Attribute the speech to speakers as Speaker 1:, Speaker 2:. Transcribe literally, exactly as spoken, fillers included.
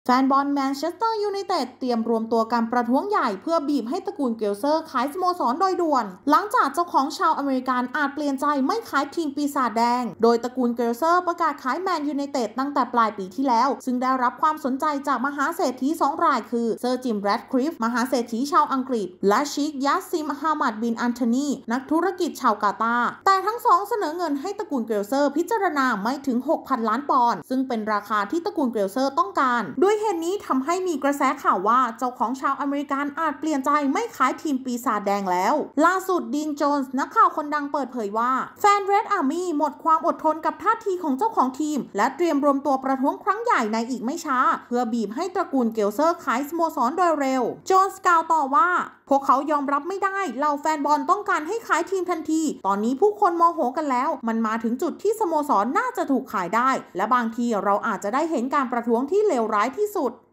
Speaker 1: แฟนบอลแมนเชสเตอร์ยูไนเต็ดเตรียมรวมตัวกันประท้วงใหญ่เพื่อบีบให้ตระกูลเกลเซอร์ขายสโมสรโดยด่วนหลังจากเจ้าของชาวอเมริกันอาจเปลี่ยนใจไม่ขายทีมปีศาจแดงโดยตระกูลเกลเซอร์ประกาศขายแมนยูไนเต็ดตั้งแต่ปลายปีที่แล้วซึ่งได้รับความสนใจจากมหาเศรษฐีสองรายคือเซอร์จิมแรดคลิฟมหาเศรษฐีชาวอังกฤษและชิคยัสซิมฮามัดบินอันโทนีนักธุรกิจชาวกาตาร์แต่ทั้งสองเสนอเงินให้ตระกูลเกลเซอร์พิจารณาไม่ถึง หกพัน ล้านปอนด์ซึ่งเป็นราคาที่ตระกูลเกลเซอร์ต้องการด้วยเหตุนี้ทำให้มีกระแสข่าวว่าเจ้าของชาวอเมริกันอาจเปลี่ยนใจไม่ขายทีมปีศาจแดงแล้วล่าสุดดีนโจนส์นักข่าวคนดังเปิดเผยว่าแฟน Red Army หมดความอดทนกับท่าทีของเจ้าของทีมและเตรียมรวมตัวประท้วงครั้งใหญ่ในอีกไม่ช้าเพื่อบีบให้ตระกูลเกลเซอร์ขายสโมสรโดยเร็วโจนส์กล่าวต่อว่าพวกเขายอมรับไม่ได้เหล่าแฟนบอลต้องการให้ขายทีมทันทีตอนนี้ผู้คนโมโหกันแล้วมันมาถึงจุดที่สโมสรน่าจะถูกขายได้และบางทีเราอาจจะได้เห็นการประท้วงที่เลวร้ายที่สุด